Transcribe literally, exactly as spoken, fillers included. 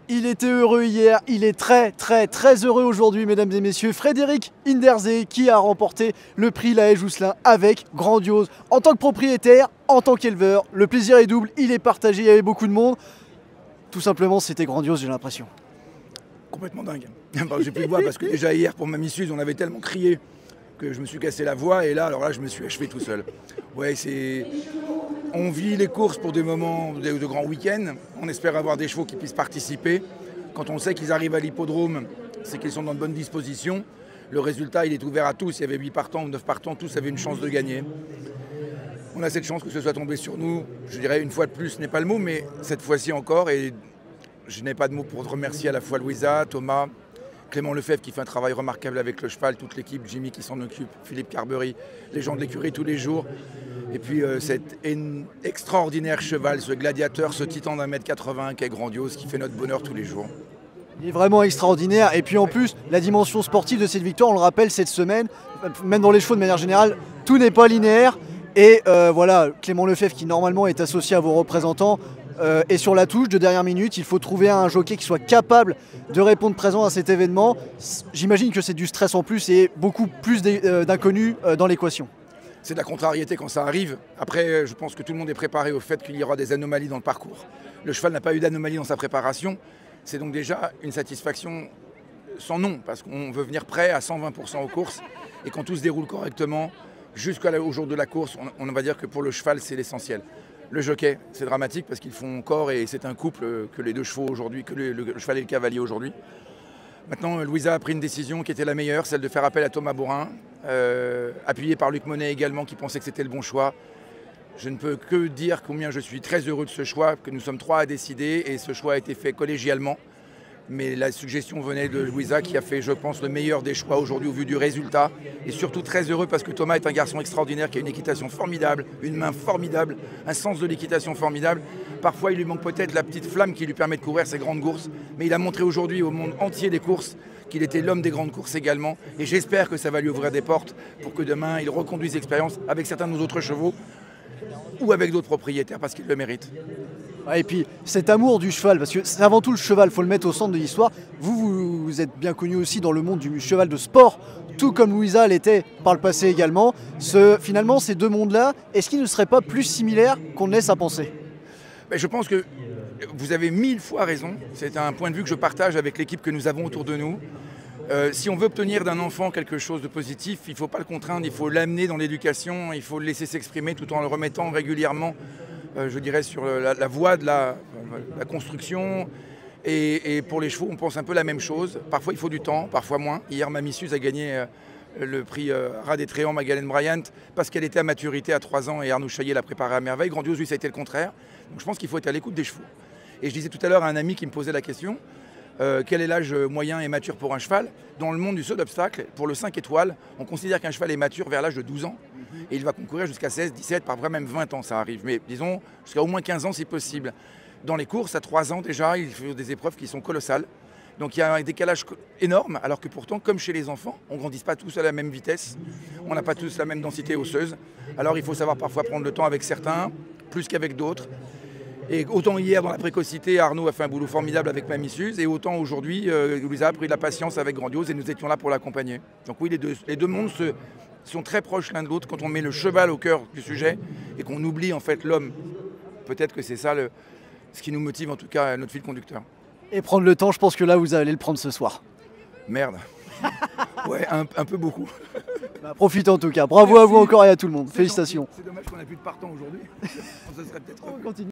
Il était heureux hier, il est très très très heureux aujourd'hui, mesdames et messieurs. Frédéric Inderzé qui a remporté le prix La Haye Jousselin avec Grandiose. En tant que propriétaire, en tant qu'éleveur, le plaisir est double, il est partagé, il y avait beaucoup de monde. Tout simplement, c'était grandiose, j'ai l'impression. Complètement dingue. J'ai plus de voix parce que déjà hier, pour Mamie Suze, on avait tellement crié que je me suis cassé la voix. Et là, alors là, je me suis achevé tout seul. Ouais, c'est... On vit les courses pour des moments de, de grands week-ends. On espère avoir des chevaux qui puissent participer. Quand on sait qu'ils arrivent à l'hippodrome, c'est qu'ils sont dans de bonnes dispositions. Le résultat, il est ouvert à tous. Il y avait huit partants ou neuf partants, tous avaient une chance de gagner. On a cette chance que ce soit tombé sur nous. Je dirais une fois de plus, ce n'est pas le mot, mais cette fois-ci encore. Et je n'ai pas de mots pour remercier à la fois Louisa, Thomas, Clément Lefebvre qui fait un travail remarquable avec le cheval, toute l'équipe, Jimmy qui s'en occupe, Philippe Carbery, les gens de l'écurie tous les jours. Et puis euh, cet extraordinaire cheval, ce gladiateur, ce titan d'un mètre quatre-vingts qui est grandiose, qui fait notre bonheur tous les jours. Il est vraiment extraordinaire. Et puis en plus, la dimension sportive de cette victoire, on le rappelle cette semaine, même dans les chevaux de manière générale, tout n'est pas linéaire. Et euh, voilà, Clément Lefebvre qui normalement est associé à vos représentants euh, est sur la touche de dernière minute. Il faut trouver un jockey qui soit capable de répondre présent à cet événement. J'imagine que c'est du stress en plus et beaucoup plus d'inconnus euh, dans l'équation. C'est de la contrariété quand ça arrive. Après, je pense que tout le monde est préparé au fait qu'il y aura des anomalies dans le parcours. Le cheval n'a pas eu d'anomalie dans sa préparation. C'est donc déjà une satisfaction sans nom, parce qu'on veut venir prêt à cent vingt pour cent aux courses. Et quand tout se déroule correctement, jusqu'au jour de la course, on, on va dire que pour le cheval, c'est l'essentiel. Le jockey, c'est dramatique parce qu'ils font corps et c'est un couple que les deux chevaux aujourd'hui, que le, le cheval et le cavalier aujourd'hui. Maintenant, Louisa a pris une décision qui était la meilleure, celle de faire appel à Thomas Borin, euh, appuyé par Luc Monet également, qui pensait que c'était le bon choix. Je ne peux que dire combien je suis très heureux de ce choix, que nous sommes trois à décider, et ce choix a été fait collégialement. Mais la suggestion venait de Louisa, qui a fait, je pense, le meilleur des choix aujourd'hui au vu du résultat. Et surtout très heureux parce que Thomas est un garçon extraordinaire, qui a une équitation formidable, une main formidable, un sens de l'équitation formidable. Parfois, il lui manque peut-être la petite flamme qui lui permet de courir ces grandes courses. Mais il a montré aujourd'hui au monde entier des courses qu'il était l'homme des grandes courses également. Et j'espère que ça va lui ouvrir des portes pour que demain, il reconduise l'expérience avec certains de nos autres chevaux ou avec d'autres propriétaires parce qu'il le mérite. Et puis cet amour du cheval, parce que c'est avant tout le cheval, il faut le mettre au centre de l'histoire. Vous, vous, vous êtes bien connu aussi dans le monde du cheval de sport, tout comme Louisa l'était par le passé également. Ce, finalement, ces deux mondes-là, est-ce qu'ils ne seraient pas plus similaires qu'on laisse à penser? Mais je pense que vous avez mille fois raison. C'est un point de vue que je partage avec l'équipe que nous avons autour de nous. Euh, si on veut obtenir d'un enfant quelque chose de positif, il ne faut pas le contraindre, il faut l'amener dans l'éducation, il faut le laisser s'exprimer tout en le remettant régulièrement, euh, je dirais, sur la, la voie de la, la construction. Et, et pour les chevaux, on pense un peu la même chose. Parfois, il faut du temps, parfois moins. Hier, Mamie Suze a gagné euh, le prix euh, Rat des Tréants, Magdalene Bryant, parce qu'elle était à maturité à trois ans et Arnaud Chaillet l'a préparée à merveille. Grandiose, lui, ça a été le contraire. Donc je pense qu'il faut être à l'écoute des chevaux. Et je disais tout à l'heure à un ami qui me posait la question, Euh, quel est l'âge moyen et mature pour un cheval? Dans le monde du saut d'obstacle, pour le cinq étoiles, on considère qu'un cheval est mature vers l'âge de douze ans. Et il va concourir jusqu'à seize, dix-sept, parfois même vingt ans, ça arrive. Mais disons, jusqu'à au moins quinze ans si possible. Dans les courses, à trois ans déjà, il fait des épreuves qui sont colossales. Donc il y a un décalage énorme, alors que pourtant, comme chez les enfants, on ne grandit pas tous à la même vitesse. On n'a pas tous la même densité osseuse. Alors il faut savoir parfois prendre le temps avec certains, plus qu'avec d'autres. Et autant hier, dans la précocité, Arnaud a fait un boulot formidable avec Mamie Suze, et autant aujourd'hui, euh, Louisa a pris de la patience avec Grandiose, et nous étions là pour l'accompagner. Donc oui, les deux, les deux mondes se, sont très proches l'un de l'autre quand on met le cheval au cœur du sujet, et qu'on oublie en fait l'homme. Peut-être que c'est ça le, ce qui nous motive, en tout cas, notre fil conducteur. Et prendre le temps, je pense que là, vous allez le prendre ce soir. Merde. Ouais, un, un peu beaucoup. Bah, profitez en tout cas. Bravo. Merci à vous encore et à tout le monde. Félicitations. C'est dommage qu'on n'a plus de partants aujourd'hui. Ça serait peut-être...